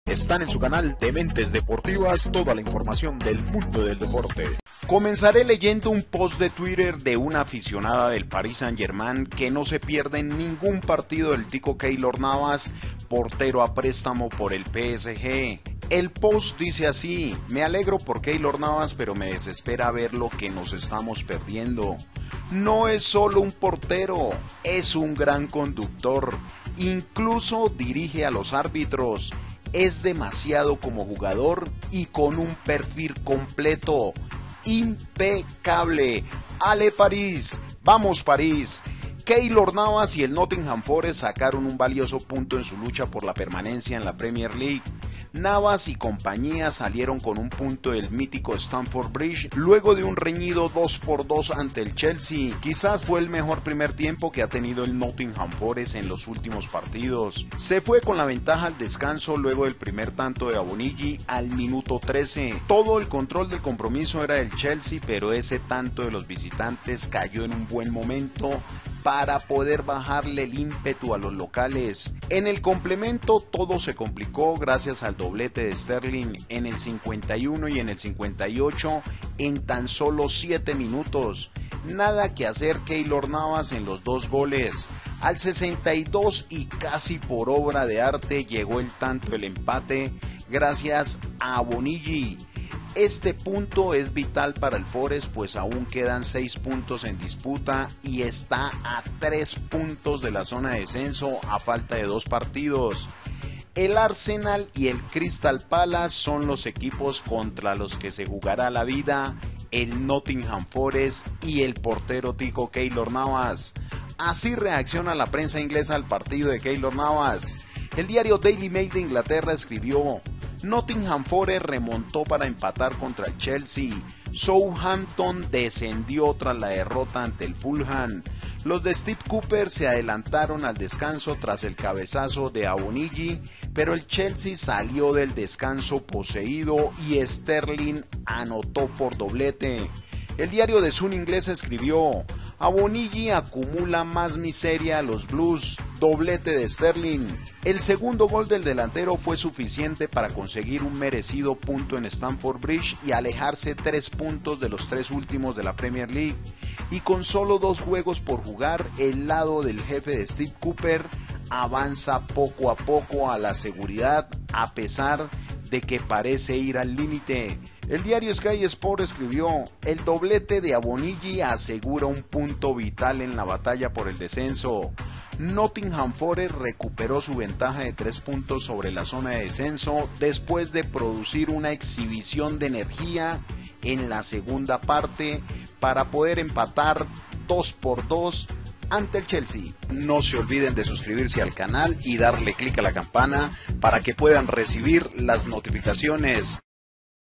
Están en su canal Dementes Deportivas toda la información del mundo del deporte. Comenzaré leyendo un post de Twitter de una aficionada del Paris Saint-Germain que no se pierde en ningún partido del tico Keylor Navas, portero a préstamo por el PSG. El post dice así: me alegro por Keylor Navas, pero me desespera ver lo que nos estamos perdiendo. No es solo un portero, es un gran conductor, incluso dirige a los árbitros. Es demasiado como jugador y con un perfil completo, impecable. ¡Ale París! ¡Vamos París! Keylor Navas y el Nottingham Forest sacaron un valioso punto en su lucha por la permanencia en la Premier League. Navas y compañía salieron con un punto del mítico Stamford Bridge luego de un reñido 2-2 ante el Chelsea. Quizás fue el mejor primer tiempo que ha tenido el Nottingham Forest en los últimos partidos. Se fue con la ventaja al descanso luego del primer tanto de Awoniyi al minuto 13. Todo el control del compromiso era del Chelsea, pero ese tanto de los visitantes cayó en un buen momento para poder bajarle el ímpetu a los locales. En el complemento todo se complicó gracias al doblete de Sterling en el 51 y en el 58 en tan solo 7 minutos. Nada que hacer Keylor Navas en los dos goles. Al 62 y casi por obra de arte llegó el tanto del empate gracias a Awoniyi. Este punto es vital para el Forest, pues aún quedan 6 puntos en disputa y está a 3 puntos de la zona de descenso a falta de 2 partidos. El Arsenal y el Crystal Palace son los equipos contra los que se jugará la vida el Nottingham Forest y el portero tico Keylor Navas. Así reacciona la prensa inglesa al partido de Keylor Navas. El diario Daily Mail de Inglaterra escribió: Nottingham Forest remontó para empatar contra el Chelsea. Southampton descendió tras la derrota ante el Fulham. Los de Steve Cooper se adelantaron al descanso tras el cabezazo de Awoniyi, pero el Chelsea salió del descanso poseído y Sterling anotó por doblete. El diario The Sun inglés escribió: Awoniyi acumula más miseria a los Blues, doblete de Sterling. El segundo gol del delantero fue suficiente para conseguir un merecido punto en Stamford Bridge y alejarse 3 puntos de los 3 últimos de la Premier League. Y con solo 2 juegos por jugar, el lado del jefe de Steve Cooper avanza poco a poco a la seguridad, a pesar de que parece ir al límite. El diario Sky Sport escribió: el doblete de Awoniyi asegura un punto vital en la batalla por el descenso. Nottingham Forest recuperó su ventaja de 3 puntos sobre la zona de descenso después de producir una exhibición de energía en la segunda parte para poder empatar 2-2 ante el Chelsea. No se olviden de suscribirse al canal y darle clic a la campana para que puedan recibir las notificaciones.